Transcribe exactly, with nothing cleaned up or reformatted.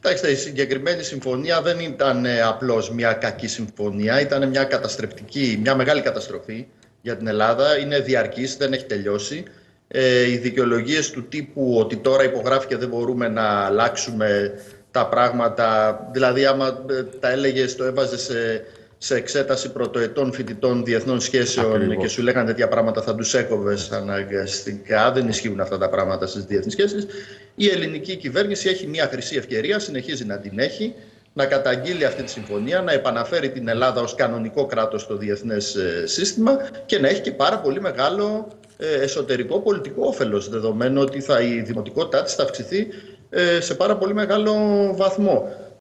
Κοιτάξτε, η συγκεκριμένη συμφωνία δεν ήταν απλώς μια κακή συμφωνία, ήταν μια καταστρεπτική, μια μεγάλη καταστροφή για την Ελλάδα. Είναι διαρκής, δεν έχει τελειώσει. Ε, οι δικαιολογίες του τύπου ότι τώρα υπογράφει και δεν μπορούμε να αλλάξουμε τα πράγματα, δηλαδή άμα τα έλεγες, το έβαζε σε, σε εξέταση πρωτοετών φοιτητών διεθνών σχέσεων. Ακριβώς. Και σου λέγανε τέτοια πράγματα, θα τους έκοβες αναγκαστικά. Δεν ισχύουν αυτά τα πράγματα στις διεθνείς σχέσεις. Η ελληνική κυβέρνηση έχει μια χρυσή ευκαιρία, συνεχίζει να την έχει, να καταγγείλει αυτή τη συμφωνία, να επαναφέρει την Ελλάδα ως κανονικό κράτος στο διεθνές σύστημα και να έχει και πάρα πολύ μεγάλο εσωτερικό πολιτικό όφελος, δεδομένου ότι θα, η δημοτικότητά της θα αυξηθεί σε πάρα πολύ μεγάλο βαθμό.